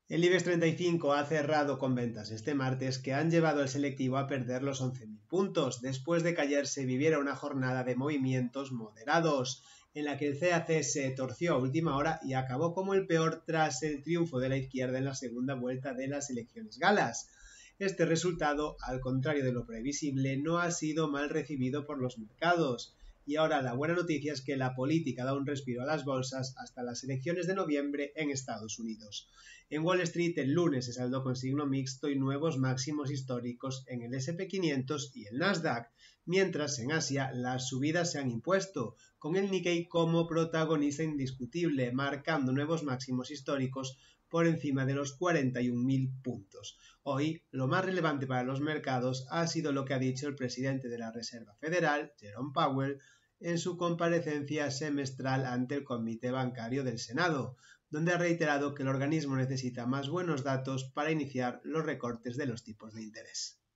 El IBEX 35 ha cerrado con ventas este martes que han llevado al selectivo a perder los 11.000 puntos, después de que ayer se viviera una jornada de movimientos moderados, en la que el CAC se torció a última hora y acabó como el peor tras el triunfo de la izquierda en la segunda vuelta de las elecciones galas. Este resultado, al contrario de lo previsible, no ha sido mal recibido por los mercados. Y ahora la buena noticia es que la política da un respiro a las bolsas hasta las elecciones de noviembre en Estados Unidos. En Wall Street el lunes se saldó con signo mixto y nuevos máximos históricos en el S&P 500 y el Nasdaq, mientras en Asia las subidas se han impuesto, con el Nikkei como protagonista indiscutible, marcando nuevos máximos históricos por encima de los 41.000 puntos. Hoy, lo más relevante para los mercados ha sido lo que ha dicho el presidente de la Reserva Federal, Jerome Powell, en su comparecencia semestral ante el Comité Bancario del Senado, donde ha reiterado que el organismo necesita más buenos datos para iniciar los recortes de los tipos de interés.